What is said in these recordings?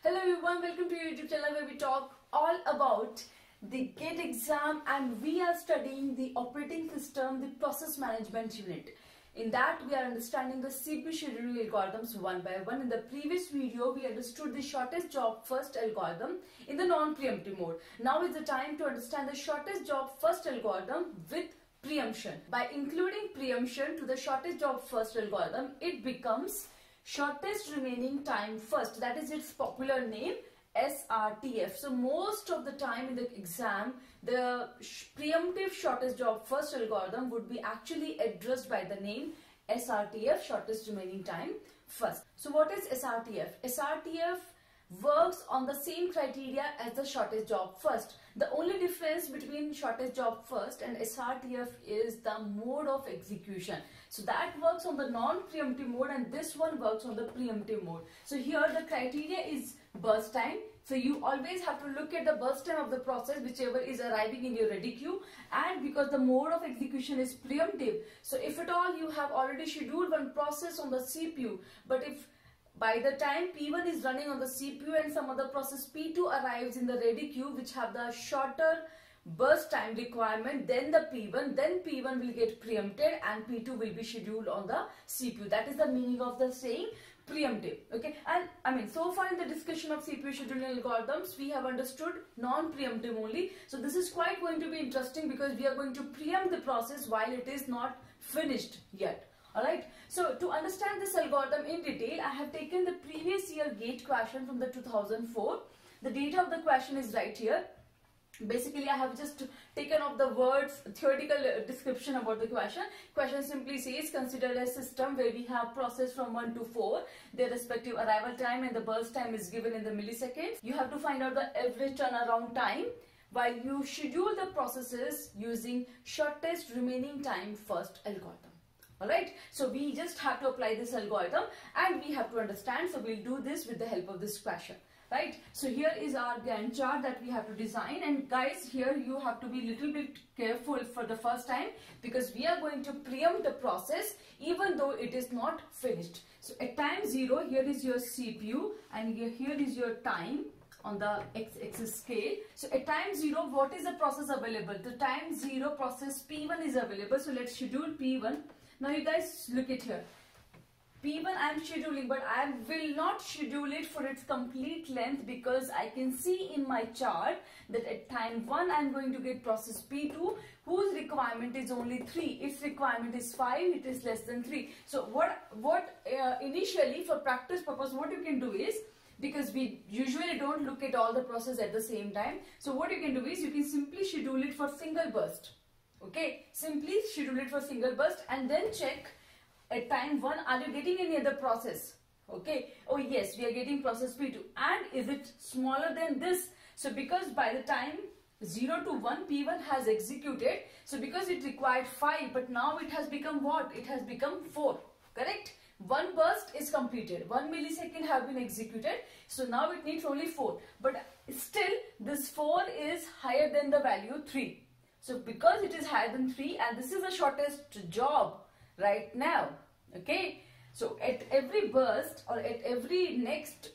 Hello everyone, welcome to your YouTube channel where we talk all about the GATE exam, and we are studying the operating system, the process management unit. In that we are understanding the CPU scheduling algorithms one by one. In the previous video we understood the shortest job first algorithm in the non-preemptive mode. Now is the time to understand the shortest job first algorithm with preemption. By including preemption to the shortest job first algorithm, it becomes shortest remaining time first. That is its popular name, SRTF. So most of the time in the exam, the preemptive shortest job first algorithm would be actually addressed by the name SRTF, shortest remaining time first. So what is SRTF? SRTF works on the same criteria as the shortest job first. The only difference between shortest job first and SRTF is the mode of execution. So that works on the non-preemptive mode and this one works on the preemptive mode. So here the criteria is burst time. So you always have to look at the burst time of the process whichever is arriving in your ready queue, and because the mode of execution is preemptive, so if at all you have already scheduled one process on the CPU, but if by the time P1 is running on the CPU and some other process P2 arrives in the ready queue which have the shorter burst time requirement than the P1 will get preempted and P2 will be scheduled on the CPU. That is the meaning of the saying preemptive. Okay, and so far in the discussion of CPU scheduling algorithms we have understood non-preemptive only. So this is quite going to be interesting because we are going to preempt the process while it is not finished yet. Alright, so to understand this algorithm in detail, I have taken the previous year GATE question from the 2004. The data of the question is right here. Basically, I have just taken off the words, theoretical description about the question. Question simply says, consider a system where we have process from 1 to 4. Their respective arrival time and the burst time is given in the milliseconds. You have to find out the average turnaround time while you schedule the processes using shortest remaining time first algorithm. Alright, so we just have to apply this algorithm and we have to understand. So we'll do this with the help of this question. Right, so here is our Gantt chart that we have to design, and guys, here you have to be little bit careful for the first time because we are going to preempt the process even though it is not finished. So at time 0, here is your CPU and here is your time on the x-axis scale. So at time 0, what is the process available? The time 0 process P1 is available. So let's schedule P1. Now you guys look at here. P1 I am scheduling, but I will not schedule it for its complete length because I can see in my chart that at time 1 I am going to get process P2 whose requirement is only 3. Its requirement is 5, it is less than 3. So what initially for practice purpose what you can do is, because we usually don't look at all the process at the same time, so what you can do is you can simply schedule it for single burst. Okay, simply schedule it for single burst and then check at time 1, are you getting any other process? Okay, oh yes, we are getting process P2, and is it smaller than this? So because by the time 0 to 1 P1 has executed, so because it required 5, but now it has become what? It has become 4, correct? One burst is completed, 1 millisecond have been executed, so now it needs only 4, but still this 4 is higher than the value 3. So because it is higher than 3 and this is the shortest job right now, okay, so at every burst or at every next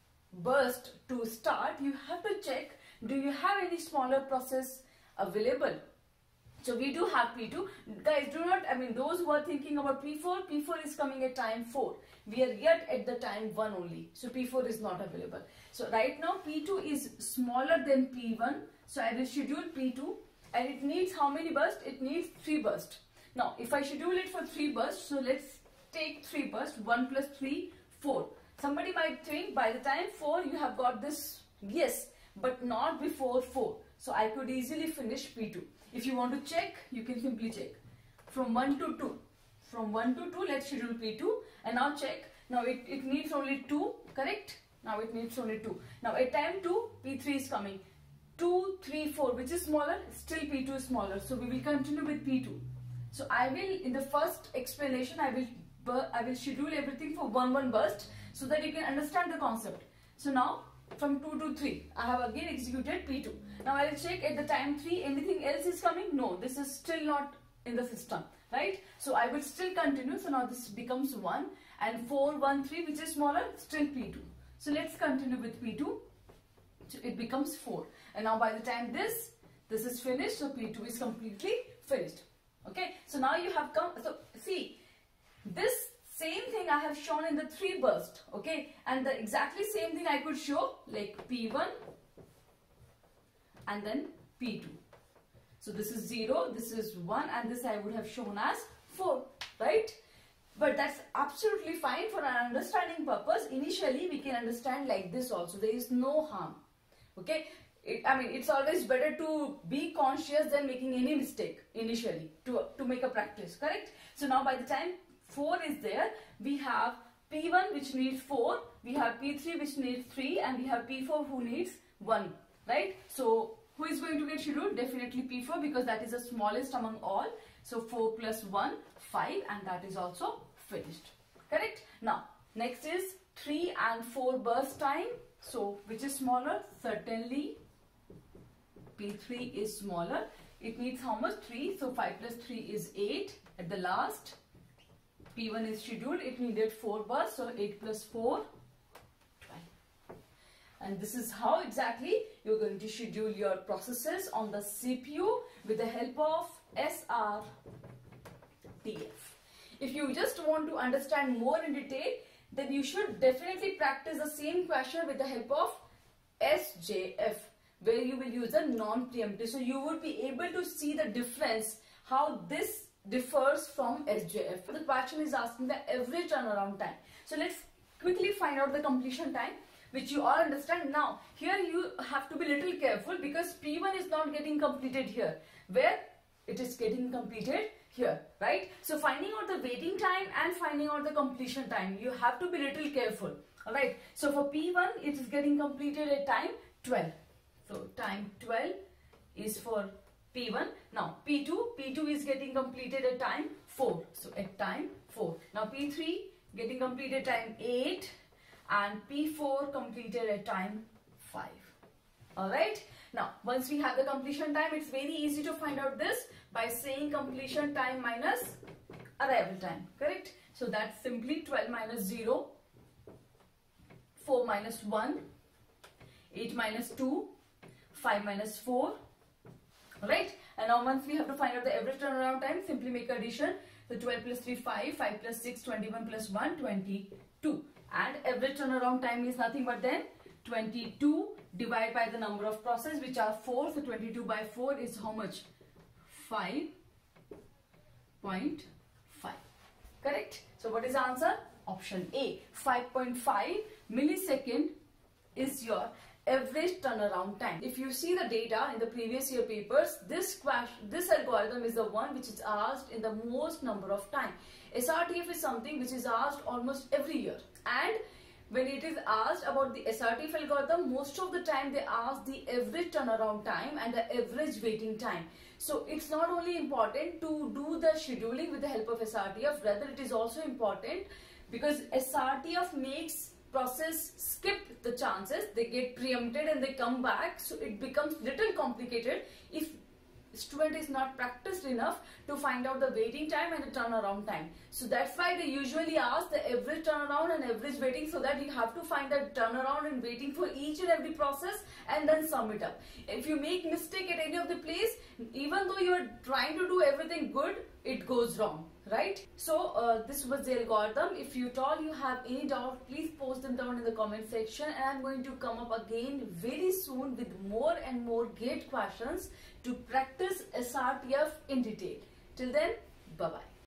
burst to start, you have to check, do you have any smaller process available? So we do have P2. Guys, do not, those who are thinking about P4, P4 is coming at time 4. We are yet at the time 1 only. So P4 is not available. So right now P2 is smaller than P1. So I will schedule P2 and it needs how many bursts? It needs 3 bursts. Now, if I schedule it for 3 bursts, so let's take 3 bursts, 1 plus 3, 4. Somebody might think by the time 4 you have got this, yes, but not before 4. So I could easily finish P2. If you want to check, you can simply check. From 1 to 2. From 1 to 2, let's schedule P2 and now check. Now it needs only 2, correct? Now it needs only 2. Now at time 2, P3 is coming. 2, 3, 4, which is smaller? Still P2 is smaller. So we will continue with P2. So I will, in the first explanation, I will schedule everything for 1 burst so that you can understand the concept. So now from 2 to 3, I have again executed P2. Now I will check at the time 3, anything else is coming? No, this is still not in the system, right? So I will still continue. So now this becomes 1 and 4, 1, 3, which is smaller, still P2. So let's continue with P2. So it becomes 4. And now by the time this is finished, so P2 is completely finished. Okay, so now you have come, so see, this same thing I have shown in the 3 burst, okay, and the exactly same thing I could show like P1 and then P2. So this is 0, this is 1, and this I would have shown as 4, right? But that's absolutely fine for an understanding purpose. Initially we can understand like this also, there is no harm, okay. I mean, it's always better to be conscious than making any mistake initially to make a practice, correct? So now by the time 4 is there, we have P1 which needs 4, we have P3 which needs 3, and we have P4 who needs 1, right? So who is going to get scheduled? Definitely P4, because that is the smallest among all. So 4 plus 1, 5, and that is also finished, correct? Now next is 3 and 4 burst time. So which is smaller? Certainly P3 is smaller. It needs how much? 3. So 5 plus 3 is 8 at the last. P1 is scheduled. It needed 4 bursts. So 8 plus 4, 12. And this is how exactly you're going to schedule your processes on the CPU with the help of SRTF. If you just want to understand more in detail, then you should definitely practice the same question with the help of SJF, where you will use a non-preemptive. So you would be able to see the difference, how this differs from SJF. The question is asking the average turnaround time. So let's quickly find out the completion time, which you all understand. Now here you have to be little careful, because P1 is not getting completed here, where it is getting completed here, right? So finding out the waiting time and finding out the completion time, you have to be little careful. Alright, so for P1 it is getting completed at time 12. So time 12 is for P1. Now P2 is getting completed at time 4. So at time 4. Now P3 getting completed time 8, and P4 completed at time 5. Alright. Now once we have the completion time, it's very easy to find out this by saying completion time minus arrival time, correct? So that's simply 12 minus 0, 4 minus 1, 8 minus 2, 5 minus 4. Alright, and now once we have to find out the average turnaround time, simply make addition. So 12 plus 3, 5, 5 plus 6, 21 plus 1, 22. And average turnaround time is nothing but then 22 divided by the number of processes, which are 4. So 22 by 4 is how much? 5.5. Correct? So what is the answer? Option A. 5.5 millisecond is your average turnaround time. If you see the data in the previous year papers, this algorithm is the one which is asked in the most number of time. SRTF is something which is asked almost every year, and when it is asked about the SRTF algorithm, most of the time they ask the average turnaround time and the average waiting time. So it's not only important to do the scheduling with the help of SRTF, rather it is also important because SRTF makes process skip the chances, they get preempted and they come back, so it becomes little complicated if student is not practiced enough to find out the waiting time and the turnaround time. So that's why they usually ask the average turnaround and average waiting, so that you have to find the turnaround and waiting for each and every process and then sum it up. If you make mistake at any of the place, even though you are trying to do everything good, it goes wrong, right? So this was the algorithm. If you have any doubt, please post them down in the comment section, and I'm going to come up again very soon with more and more GATE questions to practice SRTF in detail. Till then, bye bye.